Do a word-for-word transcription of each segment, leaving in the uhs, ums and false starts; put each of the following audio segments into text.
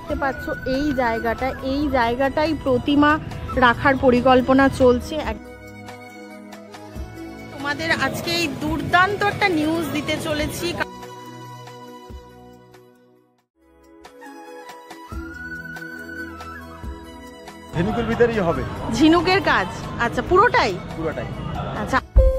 দেখতে পাচ্ছ এই জায়গাটা, এই জায়গাটাই প্রতিমা রাখার পরিকল্পনা চলছে। তোমাদের আজকে এই দুর্দান্ত একটা নিউজ দিতে চলেছি। ঝিনুকের ভিতরেই হবে, ঝিনুকের কাজ। আচ্ছা, পুরোটাই পুরোটাই আচ্ছা।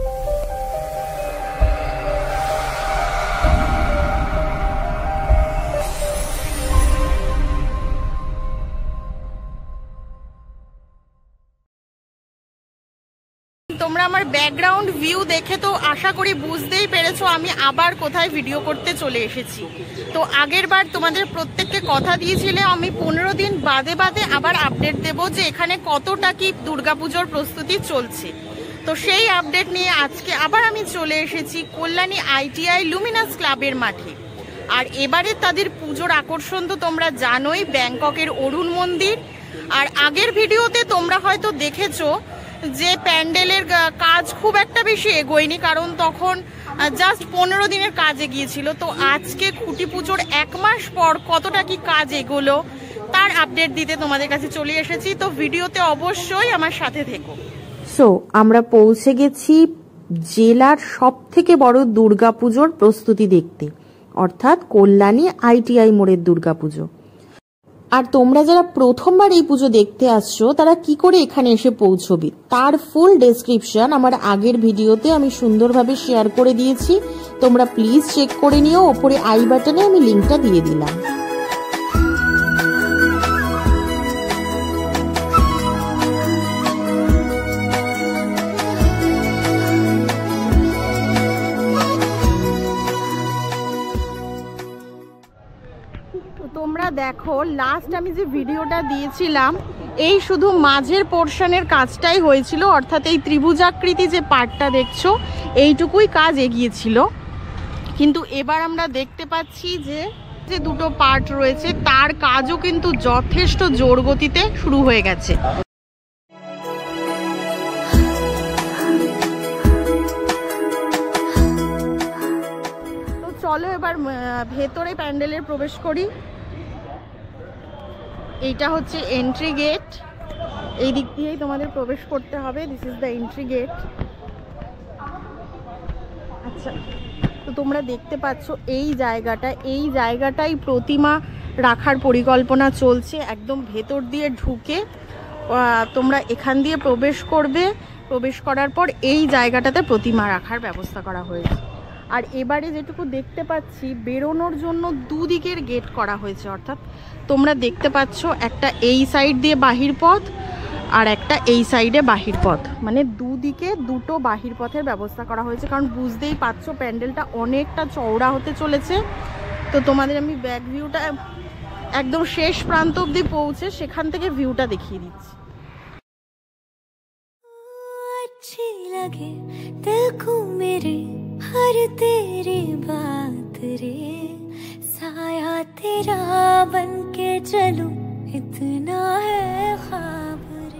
তোমরা আমার ব্যাকগ্রাউন্ড ভিউ দেখে তো আশা করি বুঝতেই পেরেছো আমি আবার কোথায় ভিডিও করতে চলে এসেছি। তো আগের বার তোমাদের প্রত্যেককে কথা দিয়েছিলে আমি পনেরো দিন বাদে বাদে আবার আপডেট দেব যে এখানে কতটা কি দুর্গাপুজোর প্রস্তুতি চলছে। তো সেই আপডেট নিয়ে আজকে আবার আমি চলে এসেছি কল্যাণী আইটিআই লুমিনাস ক্লাবের মাঠে। আর এবারে তাদের পুজোর আকর্ষণ তো তোমরা জানোই, ব্যাংককের অরুণ মন্দির। আর আগের ভিডিওতে তোমরা হয়তো দেখেছো যে প্যান্ডেলের কাজ খুব একটা বেশি এগোয়নি, কারণ তখন জাস্ট পনেরো দিনের কাজ এগিয়েছিল। তো আজকে খুঁটি পুজোর এক মাস পর কতটা কি কাজ এগোলো তার আপডেট দিতে তোমাদের কাছে চলে এসেছি। তো ভিডিওতে অবশ্যই আমার সাথে থেকো। সো আমরা পৌঁছে গেছি জেলার সব থেকে বড় দুর্গাপুজোর প্রস্তুতি দেখতে, অর্থাৎ কল্যাণী আইটিআই মোড়ের দুর্গাপুজো। আর তোমরা যারা প্রথমবার এই পুজো দেখতে আসছো তারা কি করে এখানে এসে পৌঁছবি তার ফুল ডেসক্রিপশন আমার আগের ভিডিওতে আমি সুন্দরভাবে শেয়ার করে দিয়েছি। তোমরা প্লিজ চেক করে নিও, ওপরে আই বাটনে আমি লিঙ্কটা দিয়ে দিলাম। তোমরা দেখো লাস্ট আমি যে ভিডিওটা দিয়েছিলাম এই শুধু মাঝের পোর্শনের কাজটাই হয়েছিল, অর্থাৎ এই ত্রিভুজাকৃতি যে পার্টটা দেখছো এইটুকুই কাজ এগিয়েছিল। কিন্তু এবার আমরা দেখতে পাচ্ছি যে যে দুটো পার্ট রয়েছে তার কাজও কিন্তু যথেষ্ট জোর গতিতে শুরু হয়ে গেছে। তো চলো এবার ভেতরে প্যান্ডেলের প্রবেশ করি। এইটা হচ্ছে এন্ট্রি গেট, এই দিক দিয়েই তোমাদের প্রবেশ করতে হবে। This is the entry gate. আচ্ছা, তো তোমরা দেখতে পাচ্ছ এই জায়গাটা, এই জায়গাটাই প্রতিমা রাখার পরিকল্পনা চলছে। একদম ভেতর দিয়ে ঢুকে তোমরা এখান দিয়ে প্রবেশ করবে, প্রবেশ করার পর এই জায়গাটাতে প্রতিমা রাখার ব্যবস্থা করা হয়েছে। আর এবারে যেটুকু দেখতে পাচ্ছি বেরোনোর জন্য দুদিকের গেট করা হয়েছে, অর্থাৎ তোমরা দেখতে পাচ্ছ একটা এই সাইড দিয়ে বাহির পথ আর একটা এই সাইডে বাহির পথ, মানে দুদিকে দুটো বাহির পথের ব্যবস্থা করা হয়েছে। কারণ বুঝতেই পারছো প্যান্ডেলটা অনেকটা চওড়া হতে চলেছে। তো তোমাদের আমি ব্যাক ভিউটা একদম শেষ প্রান্ত অবধি পৌঁছে সেখান থেকে ভিউটা দেখিয়ে দিচ্ছি। अच्छी लगे दिल को मेरे हर तेरी बात रे, साया तेरा बन के चलूं इतना है ख्वाब रे,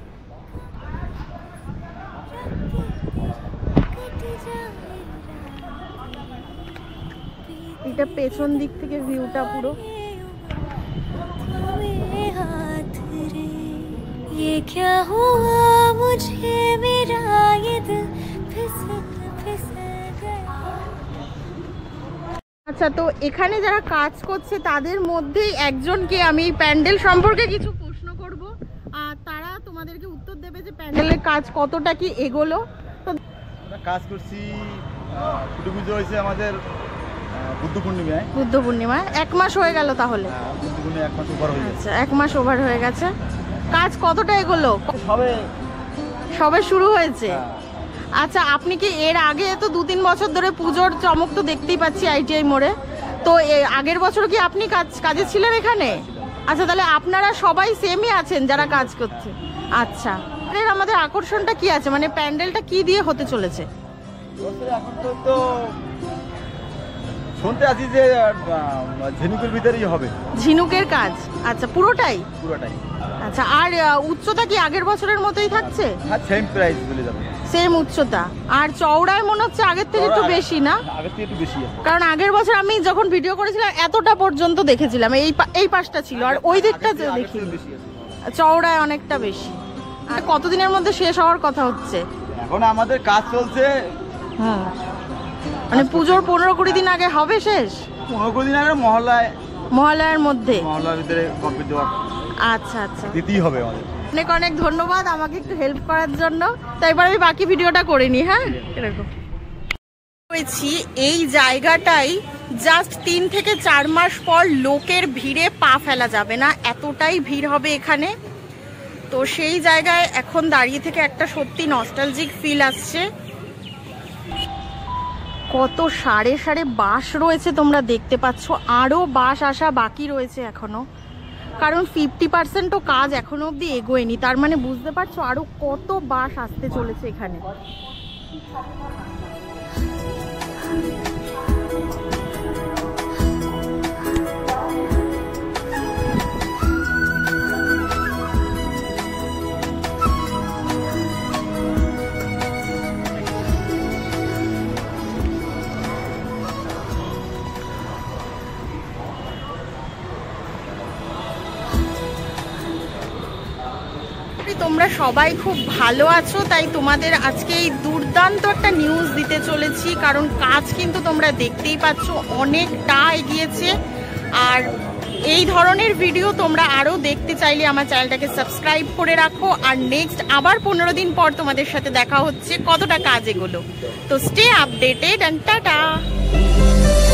এটা পেছন দিক থেকে ভিউটা পুরো। हाथ रे ये क्या हुआ मुझे, मेरा ये दिल फिसल फिसल गया। আচ্ছা, তো এখানে যারা কাজ করছে তাদের মধ্যেই একজনকে আমি প্যান্ডেল সম্পর্কে কিছু প্রশ্ন করব, আর তারা তোমাদেরকে উত্তর দেবে যে প্যান্ডেলের কাজ কতটা কি এগোলো। তো আমরা কাজ করছি, খুঁটি পুজো হয়েছে আমাদের বুদ্ধ পূর্ণিমায়। বুদ্ধ পূর্ণিমা এক মাস হয়ে গেল তাহলে? বুদ্ধ পূর্ণিমা এক মাস ওভার হয়ে গেছে। আচ্ছা, এক মাস ওভার হয়ে গেছে। কাজ কতটা এগোলো? সবে সবে শুরু হয়েছে। আচ্ছা, আপনি কি এর আগে তো দু তিন বছর ধরে পুজোর চমক তো দেখতেই পাচ্ছি আইটিআই মোড়ে, তো আগের বছর কি আপনি কাজ কাজে ছিলেন এখানে? আচ্ছা, তাহলে আপনারা সবাই সেমই আছেন যারা কাজ করছে। আচ্ছা, এর আমাদের আকর্ষণটা কি আছে, মানে প্যান্ডেলটা কি দিয়ে হতে চলেছে? এখন তো তো শুনতে আছি যে ঝিনুকের ভিতরেই হবে, ঝিনুকের কাজ। আচ্ছা, পুরোটাই পুরোটাই আচ্ছা, আর উচ্চতা কি আগের বছরের মতোই থাকছে? হ্যাঁ, সেম প্রাইস বলে যাবে। সেম উচ্চতা। আর চওড়ায় মনে হচ্ছে আগের থেকে একটু বেশি না? আগের থেকে একটু বেশি আছে, কারণ আগের বছর আমি যখন ভিডিও করেছিলাম এতটা পর্যন্ত দেখেছিলাম, এই এই পাশটা ছিল, আর ওই দিকটা দেখি চওড়ায় অনেকটা বেশি। আর কতদিনের মধ্যে শেষ হওয়ার কথা হচ্ছে? এখন আমাদের কাজ চলছে। হুম, মানে পুজোর পনেরো কুড়ি দিন আগে হবে শেষ? পনেরো কুড়ি দিন আগে মহল্লায়, মহল্লার মধ্যে, মহল্লার ভিতরে কমপ্লিট দেওয়া। আচ্ছা আচ্ছা, দিতেই হবে আমাদের। অনেক অনেক ধন্যবাদ আমাকে একটু হেল্প করার জন্য। তাই এবার আমি বাকি ভিডিওটা করে নিই। হ্যাঁ, এরকম হয়েছি এই জায়গাটাই জাস্ট তিন থেকে চার মাস পর লোকের ভিড়ে পা ফেলা যাবে না, এতটাই ভিড় হবে এখানে। তো সেই জায়গায় এখন দাঁড়িয়ে থেকে একটা সত্যি নস্টালজিক ফিল আসছে। কত সারে সারে বাঁশ রয়েছে তোমরা দেখতে পাচ্ছ, আরও বাঁশ আসা বাকি রয়েছে এখনো, কারণ ফিফটি পার্সেন্টও কাজ এখনো অবধি এগোয়নি। তার মানে বুঝতে পারছো আরো কত বাঁশ আসতে চলেছে এখানে। তোমরা সবাই খুব ভালো আছো, তাই তোমাদের আজকে এই দুর্দান্ত একটা নিউজ দিতে চলেছি। কারণ কাজ কিন্তু তোমরা দেখতেই পাচ্ছ অনেকটা এগিয়েছে। আর এই ধরনের ভিডিও তোমরা আরো দেখতে চাইলে আমার চ্যানেলটাকে সাবস্ক্রাইব করে রাখো। আর নেক্সট আবার পনেরো দিন পর তোমাদের সাথে দেখা হচ্ছে কতটা কাজ এগুলো। তো স্টে আপডেটেড এন্ড টাটা।